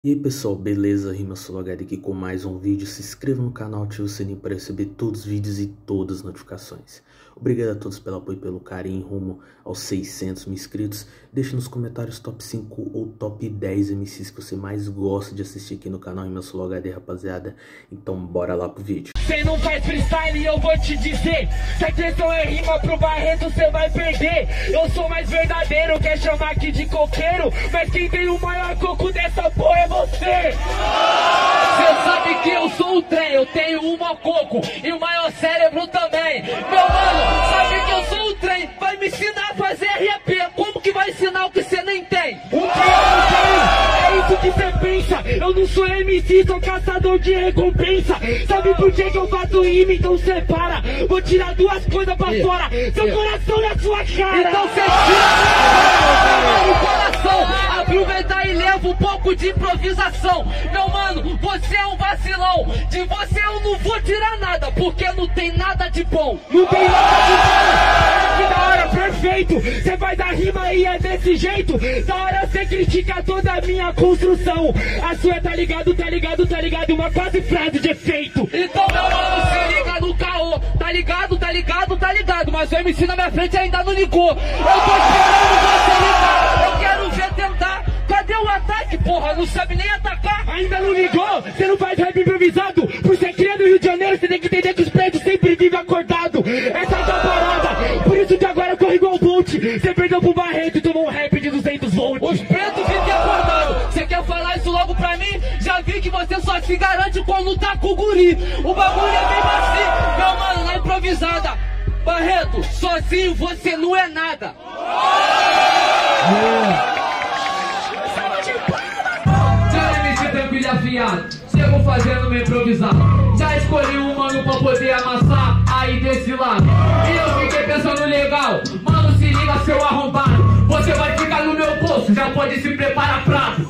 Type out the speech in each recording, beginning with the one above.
E aí pessoal, beleza? RimaSoloHD aqui com mais um vídeo. Se inscreva no canal, ative o sininho para receber todos os vídeos e todas as notificações. Obrigado a todos pelo apoio e pelo carinho rumo aos 600 mil inscritos. Deixe nos comentários top 5 ou top 10 MCs que você mais gosta de assistir aqui no canal RimaSoloHD, rapaziada. Então bora lá pro vídeo. Cê não faz freestyle e eu vou te dizer, se a questão é rima pro Barreto cê vai perder. Eu sou mais verdadeiro, quer chamar aqui de coqueiro, mas quem tem o maior coco dessa porra é você. Cê sabe que eu sou o trem, eu tenho um maior coco e o maior cérebro também. Meu mano, sabe que eu sou o trem, vai me ensinar a fazer RAP. Como que vai ensinar o que cê nem tem? O que eu não tenho, é isso que cê pensa. Eu não sou MC, sou caçador de recompensa. Sabe por que eu faço rima? Então cê para, vou tirar duas coisas pra fora, seu coração na sua cara. Então cê tira o coração, aproveita e leva um pouco de improvisação. Meu mano, você é um vacilão, de você eu não vou tirar nada, porque não tem nada de bom. Não tem nada de bom. Que da hora, perfeito. Cê vai dar rima e é desse jeito. Da hora cê critica toda a minha construção. A sua tá ligado, tá ligado, tá ligado, uma quase frase de efeito. Então meu mano, se liga no caô. Tá ligado, tá ligado, tá ligado, mas o MC na minha frente ainda não ligou. Eu tô esperando você ligar, eu quero ver tentar. Cadê o ataque, porra? Não sabe nem atacar. Ainda não ligou? Você não faz rap improvisado? Por ser criado no Rio de Janeiro, você tem que entender que os pretos sempre vivem acordado. Essa é a parada. Por isso que agora corre igual o Bolt. Você perdeu pro Barreto e tomou um rap de 200 volts. Os pretos vivem acordado. Você quer falar isso logo pra mim? Já vi que você só se garante quando tá com o guri. O bagulho é bem assim, meu mano, na improvisada. Barreto, sozinho você não é nada. Chego fazendo meu improvisado. Já escolhi um mano pra poder amassar aí desse lado. E eu fiquei pensando legal. Mano, se liga, seu arrombado. Você vai ficar no meu bolso, já pode se preparar prato.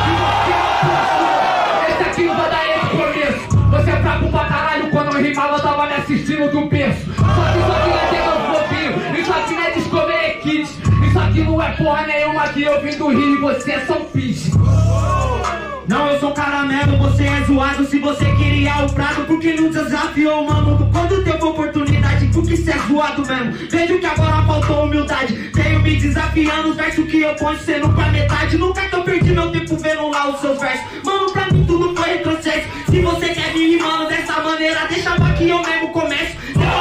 Esse aqui não vai dar esse começo. Você é fraco pra caralho, quando eu rimava eu tava me assistindo do berço. Só que isso aqui não é tema fofinho, isso aqui não é Discovery Kids. Isso aqui não é porra nenhuma que eu vim do Rio e você é São Peixe. Não, eu sou caramelo, você é zoado. Se você queria o prato, porque não desafiou, mano? Quando teve oportunidade, porque cê é zoado mesmo. Vejo que agora faltou humildade. Tenho me desafiando, os versos que eu ponho cê nunca metade. Nunca que eu perdi meu tempo vendo lá os seus versos. Mano, pra mim tudo foi retrocesso. Se você quer me rimando dessa maneira, deixa pra que eu mesmo começo.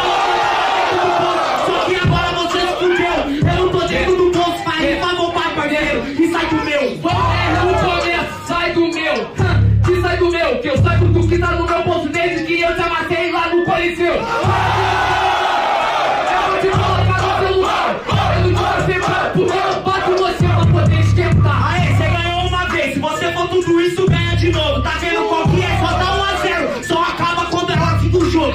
Só que agora você se fudeu. Eu não tô dentro do bolso, mas rima, vou pra parceiro. E sai do meu. Sai do meu, que sai do meu, que eu saiba do que tá no meu bolso desde que eu te amassei lá no Coliseu. Eu vou te colocar no celular, eu não te vou porque eu bato você pra poder esquentar. Aê, você ganhou uma vez, se você for tudo isso, ganha de novo. Tá vendo qual que é? Só dá 1 a 0, só acaba quando é hora do jogo.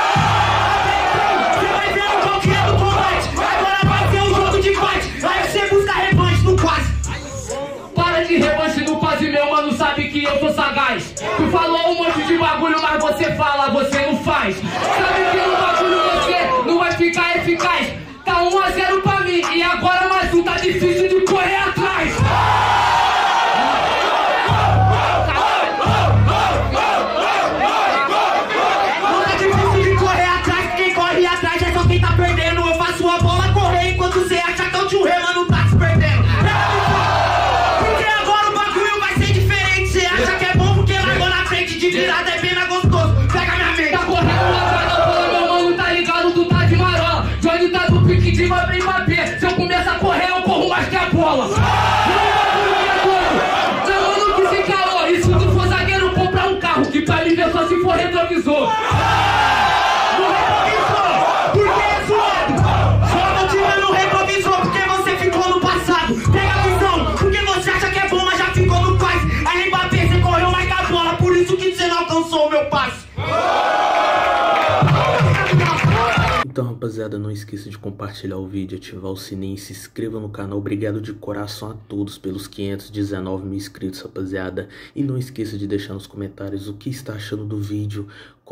Você vai ver qual que é do combate, agora vai ser um jogo de fight. Aí você busca revanche no quase. Para de revanche no quase, meu mano, sabe que eu sou sagaz. Tu falou um monte de bagulho, mas você fala, você não faz. Sabe que no bagulho você não vai ficar eficaz. Tá 1 a 0 pra mim, e agora mais um tá difícil de correr atrás. Não é difícil de correr atrás, quem corre atrás é só quem tá perdendo. Eu faço a bola correr enquanto você acha que é o tio Rê, mano, tá se perdendo. De virada é bem mais gostoso, pega minha mente. Tá correndo lá pra não falar, meu mano, tá ligado, tu tá de marola. Johnny tá do pique de Mabê e Mabê. Se eu começar a correr, eu corro mais que a bola. Meu mano que se calou, e se tu for zagueiro, compra um carro, que pra mim ver só se for retrovisor. No retrovisor, porque é zoado. Só não tira no retrovisor, porque você ficou no passado. Pega a visão, porque você acha que é bom, mas já ficou no quase. Aí Mbappé, você correu mais que a bola, por isso que você não alcançou o meu passe. Então rapaziada, não esqueça de compartilhar o vídeo, ativar o sininho, se inscreva no canal. Obrigado de coração a todos pelos 519 mil inscritos, rapaziada. E não esqueça de deixar nos comentários o que está achando do vídeo,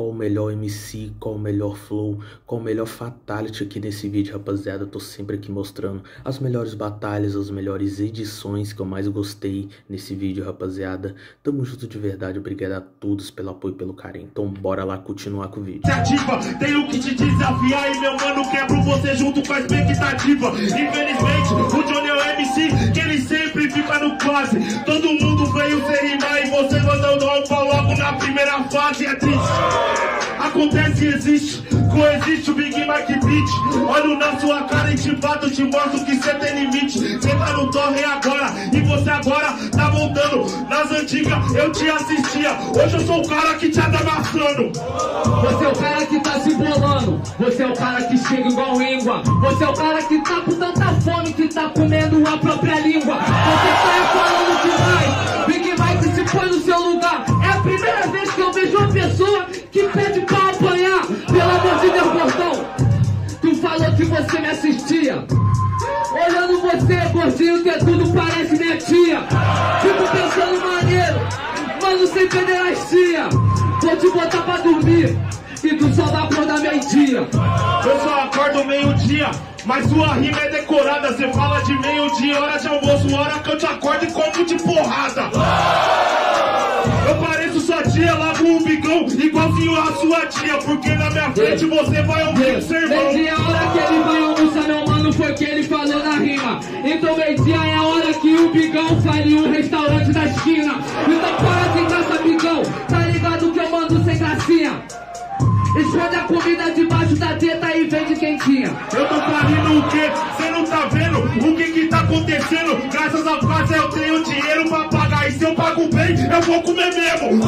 qual o melhor MC, qual o melhor flow, qual o melhor fatality aqui nesse vídeo, rapaziada. Eu tô sempre aqui mostrando as melhores batalhas, as melhores edições que eu mais gostei nesse vídeo, rapaziada. Tamo junto de verdade, obrigado a todos pelo apoio e pelo carinho. Então bora lá continuar com o vídeo. Tenho que te desafiar e meu mano quebro você junto com a expectativa. Infelizmente, o Johnny é o MC que ele sempre fica no quase. Todo mundo veio sem rimar e você mandou um pau logo na primeira fase. É triste, acontece e existe, coexiste o Big Mac Beat. Olho na sua cara e te bato, te mostro que cê tem limite. Cê tá no torre agora e você agora tá voltando. Nas antigas eu te assistia, hoje eu sou o cara que te anda amassando. Você é o cara que tá se bolando, você é o cara que chega igual íngua, você é o cara que tá com tanta fome que tá comendo a própria língua. Você tá falando demais, Big Mike se põe no seu lugar. É a primeira vez que eu vejo uma pessoa que pede pra apanhar. Pelo amor de Deus, gordão, tu falou que você me assistia. Olhando você, gordinho, que tudo parece minha tia. Fico pensando maneiro, mano, sem pederastia. Vou te botar pra dormir e tu só vai acordar meio-dia. Eu só acordo meio-dia, mas sua rima é decorada. Cê fala de meio-dia, hora de almoço, hora que eu te acordo e como de porrada. Eu pareço sua tia lá com o bigão, igualzinho a sua tia, porque na minha frente você vai ouvir o sermão. Meio-dia é a hora que ele vai almoçar, meu mano, foi o que ele falou na rima. Então meio-dia é a hora que o bigão faria um restaurante da esquina. Então para de graça, bigão, tá ligado que eu mando sem gracinha. Esconde a comida debaixo da teta e vende quentinha. Eu tô falindo o quê? Cê não tá vendo o que tá acontecendo? Graças a Deus eu tenho dinheiro pra pagar. E se eu pago bem, eu vou comer mesmo.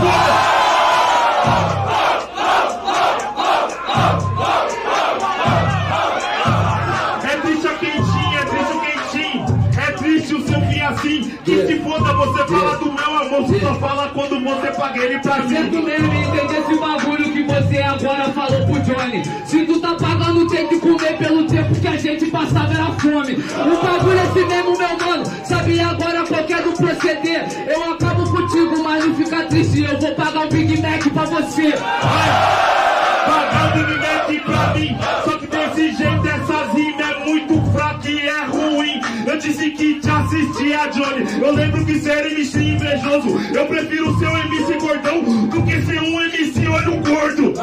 É triste a quentinha, é triste o quentinho. É triste o seu fim assim. Que se foda, você fala do meu amor. Você só fala quando você paga ele pra mim. Certo mesmo, entende esse bagulho que você agora falou pro Johnny. Se tu tá pagando, tem que comer pelo tempo que a gente passava era fome. O bagulho é esse mesmo, meu mano. Sabe agora qualquer do proceder. Eu acabo contigo, mas não fica triste. Eu vou pagar um Big Mac pra você. Pagar o Big Mac pra mim. Só que desse jeito essas rimas é muito fraca e é ruim. Eu disse que te assistia, Johnny. Eu lembro que você era MC invejoso. Eu prefiro ser um MC gordão do que ser um MC olho gordo.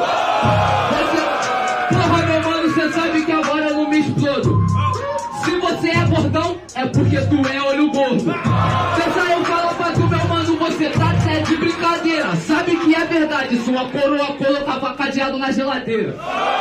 Porra, meu mano, você sabe que agora eu não me explodo. Se você é gordão, é porque tu é olho gordo. Você saiu falar pra tu, meu mano, você tá até de brincadeira. Sabe que é verdade, sua coroa colocava cadeado na geladeira.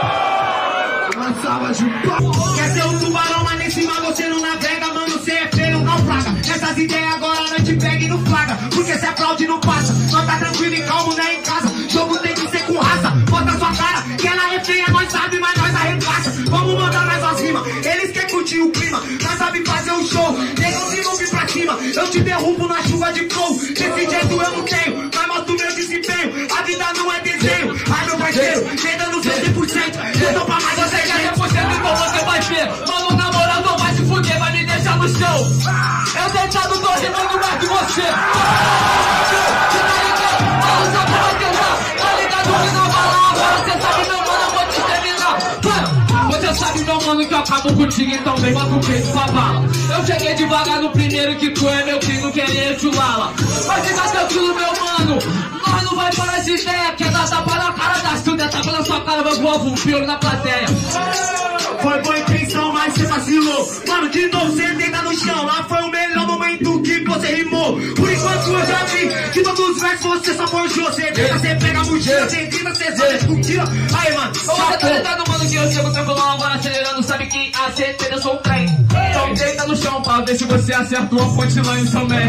Quer ser um tubarão, mas nem cima você não navega, mano, você é feio, não plaga. Essas ideias agora não te pega e não flaga, porque se aplaude não passa. Só tá tranquilo e calmo, né, em casa. Jogo tem que ser com raça, bota sua cara, que ela é feia, nós sabe, mas nós arregaça. Vamos mandar mais umas rimas, eles querem curtir o clima, nós sabe fazer um show, negão de novo pra cima. Eu te derrubo na chuva de flow, desse jeito eu não tenho, mas mostro meu desempenho. A vida não é desenho, ai meu parceiro, cê dando seu 100%, eu tô pra mais você já 100%, então você vai ver. Mano, na moral, não vai se fuder, vai me deixar no chão. Eu deitado tô rimando mais que você. Você tá ligado? Eu só vou tentar. Tá ligado que não vai lá agora. Você sabe, meu mano, eu vou te terminar. Você sabe, meu mano, que eu acabo contigo, então vem, bota o peito pra bala. Eu cheguei devagar no primeiro que tu é meu filho, não querer chulala. Mas fica tranquilo, meu mano, nós não vai parar de ideia. Quer dar tapa na cara da Silvia, tapa na sua cara, vai voar um pior na plateia. Foi boa intenção, mas cê vacilou. Mano, de novo cê deita no chão. Lá foi o melhor momento que você rimou. Por enquanto eu já vi que todos os versos você só forjou. Cê deita, cê pega a mochila, cê grita, cê só descontila. Aí, mano, você tá ligado, mano, que eu chego tranquilão agora acelerando. Sabe que a certeza eu sou um trem. Então deita no chão pra ver se você acerta uma punchline também.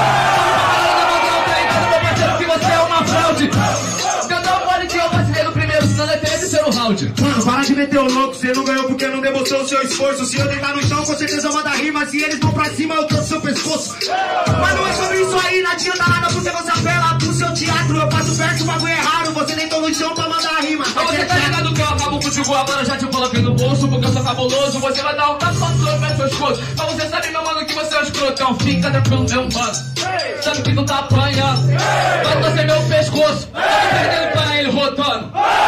Que você é uma fraude. Cantar pode que eu vacilei no primeiro, senão é terceiro round. Mano, para de meter o louco, cê não ganhou porque não demonstrou o seu esforço. Se eu deitar no chão, com certeza manda rima. Se eles vão pra cima, eu trouxe seu pescoço. Mas não é sobre isso aí, não adianta nada porque você apela pro seu teatro. Eu passo perto, o bagulho é raro. Você deitou no chão pra mandar rima. Mas você tá ligado que eu acabo contigo agora, já te coloquei no bolso porque eu sou cabuloso. Você vai dar um tapa no meu pescoço. Mas você sabe, meu mano, que você é um escrotão. Fica tranquilo, meu mano. Sabe que tu tá apanhando. Vai torcer meu pescoço. Tá perdendo pra ele rotando.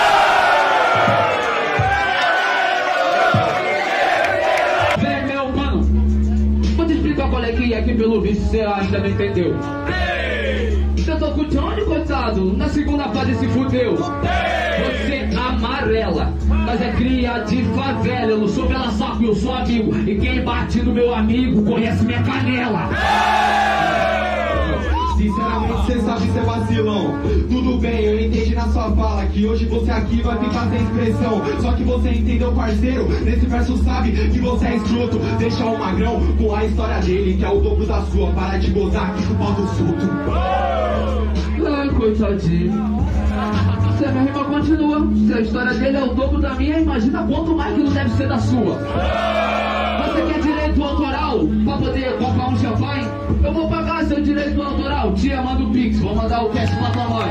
não entendeu? Eu tô com o Johnny, coitado, na segunda fase se fudeu. Você amarela, mas é cria de favela. Eu não sou pela saco, eu sou amigo. E quem bate no meu amigo conhece minha canela. Sinceramente cê sabe ser vacilão. Tudo bem, eu entendi na sua fala que hoje você aqui vai ficar sem expressão. Só que você entendeu, parceiro, nesse verso sabe que você é escroto. Deixa o magrão com a história dele, que é o dobro da sua. Para de gozar aqui com o pau do surto. Ai, coitadinho. Se a minha rima continua, se a história dele é o dobro da minha, imagina quanto mais que não deve ser da sua. Você quer direito autoral pra poder comprar um champanhe? Eu vou pagar seu direito autoral. Tia, manda o Pix, vou mandar o cash pra tua mãe.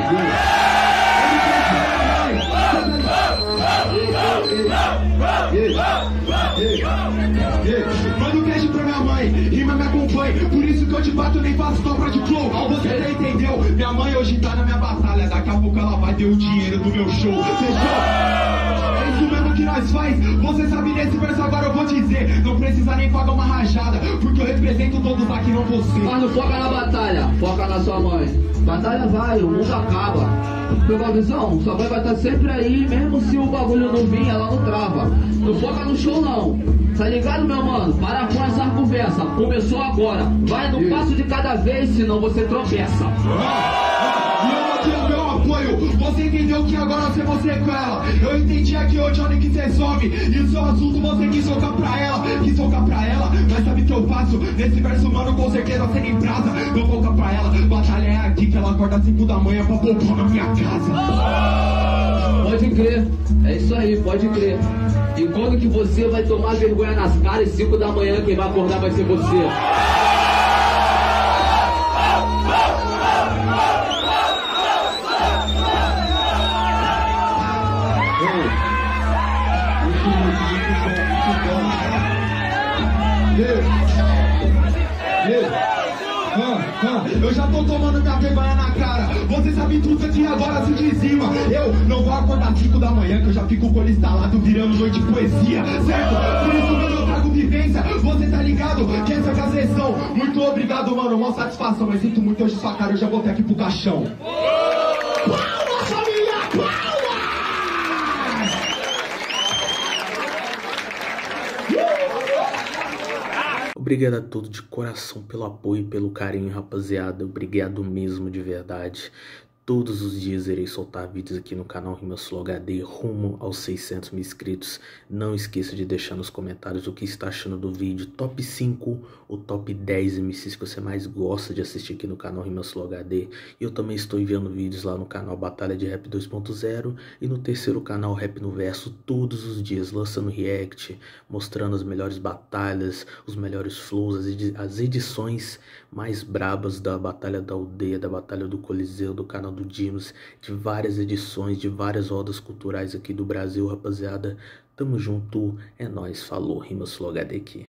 Manda o cash pra minha mãe, rima me acompanhe. Por isso que eu te bato, nem faço compra de flow. Você já entendeu? Minha mãe hoje tá na minha batalha. Daqui a pouco ela vai ter o dinheiro do meu show. Fechou? É isso mesmo que nós faz. Você sabe nesse verso, agora eu vou dizer. Não precisa nem pagar uma rajada, porque eu represento todos aqui, não você. Mas não foca na batalha, foca na sua mãe. Batalha vai, o mundo acaba. Pegou a visão? Sua mãe vai estar sempre aí, mesmo se o bagulho não vir, ela não trava. Não foca no show não. Tá ligado, meu mano? Para com essa conversa. Começou agora. Vai no passo de cada vez, senão você tropeça. E eu não tenho meu apoio. Você entendeu que agora você com ela. Eu entendi aqui, ô Johnny, que cê some. E o seu assunto você quis socar pra ela. Quis socar pra ela, mas sabe o que eu faço? Nesse verso, mano, com certeza você nem brasa. Não vou pra ela. Batalha é aqui que ela acorda às 5 da manhã pra poupar na minha casa. Pode crer, é isso aí, pode crer. E quando que você vai tomar vergonha nas caras, 5 da manhã, quem vai acordar vai ser você. Eu já tô tomando minha vergonha na cara. Você sabe tudo aqui agora se dizima. Eu não vou acordar 5 da manhã, que eu já fico com o olho instalado virando noite de poesia, certo? Por isso que eu trago vivência. Você tá ligado que essa é a sessão. Muito obrigado, mano, uma satisfação. Mas sinto muito hoje sua cara, eu já voltei aqui pro caixão. Palmas, família, palmas! Obrigado a todos de coração pelo apoio e pelo carinho, rapaziada. Obrigado mesmo, de verdade. Todos os dias irei soltar vídeos aqui no canal RimaSlow HD rumo aos 600 mil inscritos. Não esqueça de deixar nos comentários o que está achando do vídeo. Top 5 ou top 10 MCs que você mais gosta de assistir aqui no canal RimaSlow HD. E eu também estou enviando vídeos lá no canal Batalha de Rap 2.0 e no terceiro canal Rap no Verso todos os dias, lançando react, mostrando as melhores batalhas, os melhores flows, as edições mais brabas da Batalha da Aldeia, da Batalha do Coliseu, do canal do Dimas, de várias edições, de várias rodas culturais aqui do Brasil, rapaziada. Tamo junto, é nóis, falou, RimaSlow HD aqui.